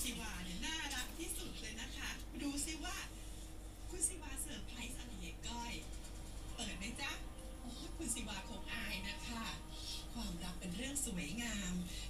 ศิวาเนี่ยน่ารักที่สุดเลยนะคะดูสิว่าคุณศิวาเซอร์ไพรส์อะไรให้ก้อยเปิดไหมจ๊ะโอ้คุณศิวาคงอายนะคะความรักเป็นเรื่องสวยงาม